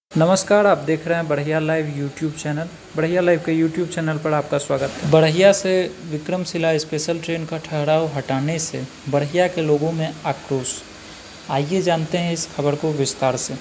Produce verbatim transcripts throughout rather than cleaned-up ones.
नमस्कार, आप देख रहे हैं Barhiya live YouTube channel. Barhiya live के यूट्यूब चैनल पर आपका स्वागत है। बढ़िया से विक्रमशिला स्पेशल ट्रेन का ठहराव हटाने से बढ़िया के लोगों में आक्रोश। आइए जानते हैं इस खबर को विस्तार से।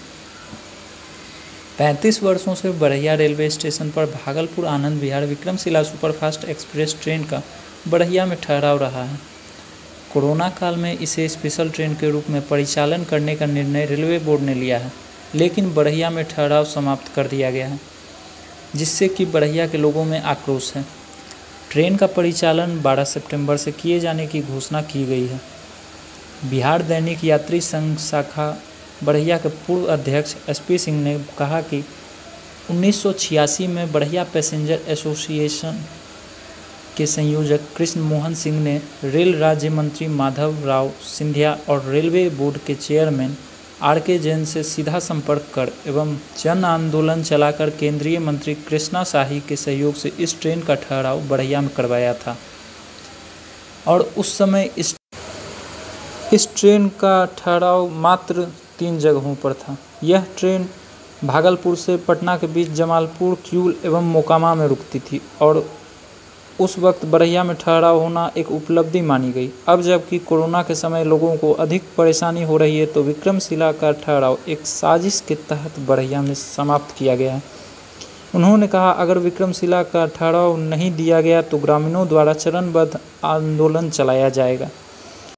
पैंतीस वर्षों से बढ़िया रेलवे स्टेशन पर Bhagalpur Anand Vihar Vikramshila superfast express train का बढ़िया में ठहराव रहा है। कोरोना काल में इसे स्पेशल ट्रेन के रूप में परिचालन करने का निर्णय रेलवे बोर्ड ने लिया है, लेकिन बढ़िया में ठहराव समाप्त कर दिया गया है, जिससे कि बढ़िया के लोगों में आक्रोश है। ट्रेन का परिचालन बारह सितंबर से किए जाने की घोषणा की गई है। बिहार दैनिक यात्री संघ शाखा बढ़िया के पूर्व अध्यक्ष एस पी सिंह ने कहा कि उन्नीस सौ छियासी में बढ़िया पैसेंजर एसोसिएशन के संयोजक कृष्ण मोहन सिंह ने रेल राज्य मंत्री माधव राव सिंधिया और रेलवे बोर्ड के चेयरमैन आर के जैन से सीधा संपर्क कर एवं जन आंदोलन चलाकर केंद्रीय मंत्री कृष्णा शाही के सहयोग से इस ट्रेन का ठहराव बढ़िया में करवाया था। और उस समय इस इस ट्रेन का ठहराव मात्र तीन जगहों पर था। यह ट्रेन भागलपुर से पटना के बीच जमालपुर, किऊल एवं मोकामा में रुकती थी और उस वक्त बढ़िया में ठहराव होना एक उपलब्धि मानी गई। अब जबकि कोरोना के समय लोगों को अधिक परेशानी हो रही है, तो विक्रमशिला का ठहराव एक साजिश के तहत बढ़िया में समाप्त किया गया है। उन्होंने कहा, अगर विक्रमशिला का ठहराव नहीं दिया गया तो ग्रामीणों द्वारा चरणबद्ध आंदोलन चलाया जाएगा।